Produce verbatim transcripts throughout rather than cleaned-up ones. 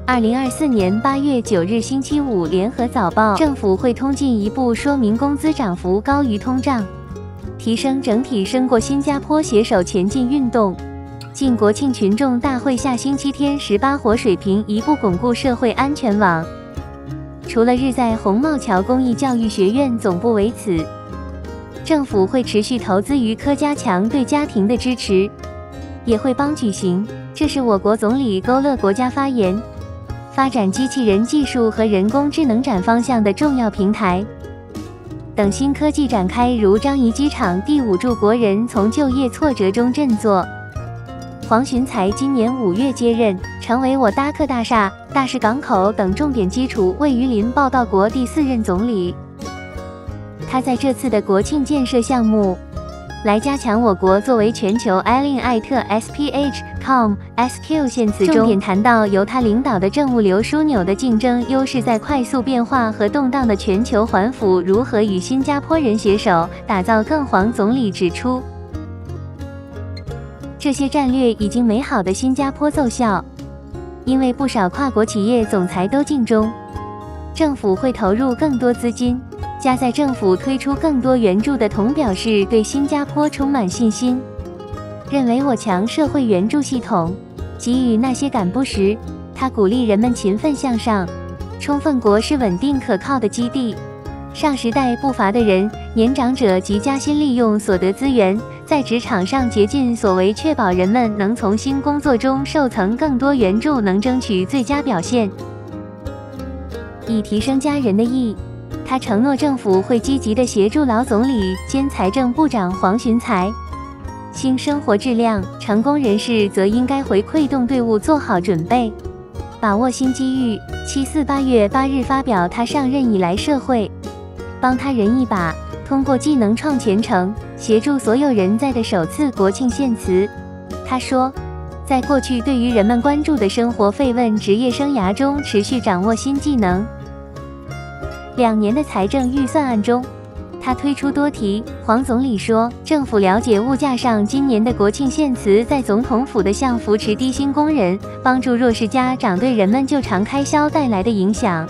二零二四年八月九日星期五，联合早报，政府会通进一步说明工资涨幅高于通胀，提升整体胜过新加坡，携手前进运动。晋国庆群众大会下星期天十八火水平一步巩固社会安全网。除了日在红帽桥公益教育学院总部为此，政府会持续投资于科，加强对家庭的支持，也会帮举行。这是我国总理勾勒国家发言。发展机器人技术和人工智能展方向的重要平台等新科技展开，如樟宜机场第五助国人从就业挫折中振作。黄循财今年五月接任，成为我达克大厦、大士港口等重点基础位于邻报道国第四任总理。他在这次的国庆建设项目来加强我国作为全球 I L I N I T S P H C O M S Q 献词中，重点谈到由他领导的政务流枢纽的竞争优势，在快速变化和动荡的全球环府如何与新加坡人携手打造更。黄总理指出，这些战略已经美好的新加坡奏效，因为不少跨国企业总裁都尽忠，政府会投入更多资金。加在政府推出更多援助的同表示对新加坡充满信心，认为我强社会援助系统给予那些赶不时。他鼓励人们勤奋向上，充分国是稳定可靠的基地。上时代不乏的人，年长者及加薪利用所得资源，在职场上竭尽所为，确保人们能从新工作中受曾更多援助，能争取最佳表现，以提升家人的意。他承诺政府会积极地协助老总理兼财政部长黄循财新生活质量，成功人士则应该回馈动队伍做好准备，把握新机遇。七四八月八日发表他上任以来社会帮他人一把，通过技能创前程，协助所有人在的首次国庆献词。他说，在过去对于人们关注的生活费问职业生涯中，持续掌握新技能。两年的财政预算案中，他推出多题。黄总理说，政府了解物价上今年的国庆献词在总统府的项扶持低薪工人、帮助弱势家长对人们就偿开销带来的影响。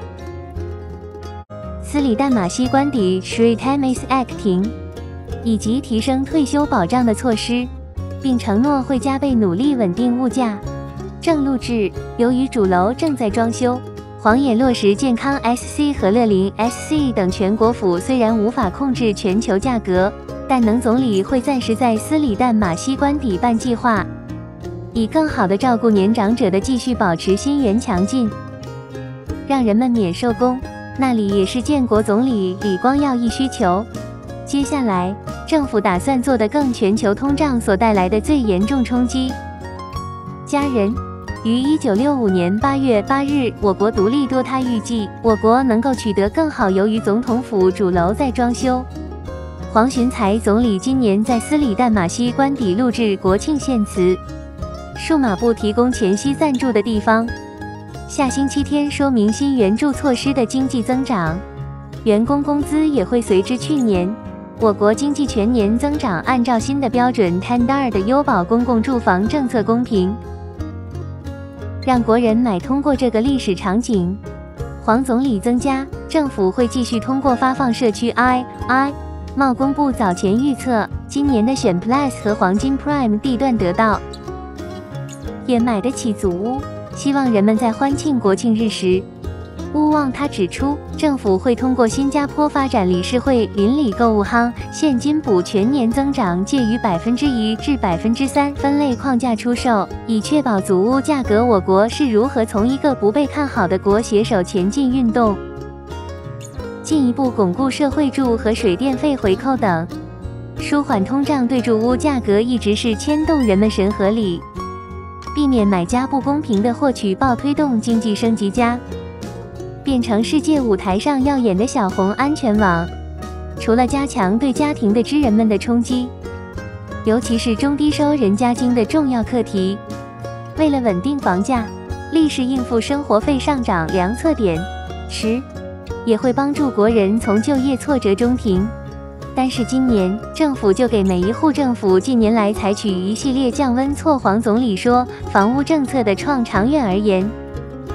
斯里旦马西官邸 Sri Tamis Act 停，以及提升退休保障的措施，并承诺会加倍努力稳定物价。正录制，由于主楼正在装修，黄也落实健康 S C 和乐龄 S C 等全国府虽然无法控制全球价格，但能总理会暂时在斯里旦马西官邸办计划，以更好地照顾年长者的继续保持心源强劲，让人们免受工。那里也是建国总理李光耀一需求。接下来，政府打算做得更全球通胀所带来的最严重冲击。家人。于一九六五年八月八日，我国独立多，他预计我国能够取得更好，由于总统府主楼在装修。黄循财总理今年在斯里旦马西官邸录制国庆献词，数码部提供前夕赞助的地方。下星期天说明新援助措施的经济增长，员工工资也会随之。去年我国经济全年增长按照新的标准 T A N D A R 的优保公共住房政策公平，让国人买通过这个历史场景。黄总理增加，政府会继续通过发放社区 I I。贸工部早前预测，今年的选 Plus 和黄金 Prime 地段得到也买得起祖屋，希望人们在欢庆国庆日时勿忘。他指出，政府会通过新加坡发展理事会邻里购物夯现金补全年增长介于百分之一至百分之三分类框架出售，以确保祖屋价格。我国是如何从一个不被看好的国携手前进运动，进一步巩固社会住和水电费回扣等，舒缓通胀对住屋价格一直是牵动人们神合理，避免买家不公平的获取报，推动经济升级加。变成世界舞台上耀眼的小红安全网。除了加强对家庭的支人们的冲击，尤其是中低收人家庭的重要课题，为了稳定房价，立时应付生活费上涨良策点时，也会帮助国人从就业挫折中停。但是今年政府就给每一户政府近年来采取一系列降温措。黄总理说，房屋政策的创长远而言，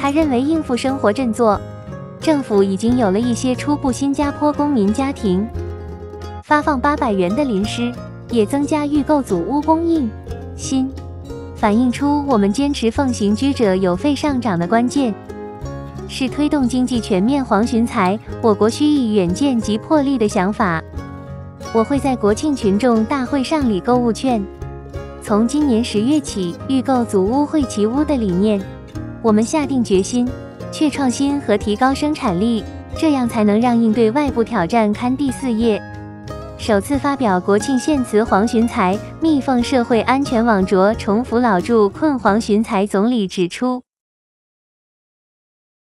他认为应付生活振作，政府已经有了一些初步新加坡公民家庭发放八百元的临时，也增加预购组屋供应。新反映出我们坚持奉行居者有费上涨的关键，是推动经济全面黄循财，我国需以远见及魄力的想法。我会在国庆群众大会上理购物券。从今年十月起，预购组屋惠其屋的理念，我们下定决心，确创新和提高生产力，这样才能让应对外部挑战堪第四叶。首次发表国庆献词黄循财，密奉社会安全网着重扶老助困黄循财。总理指出，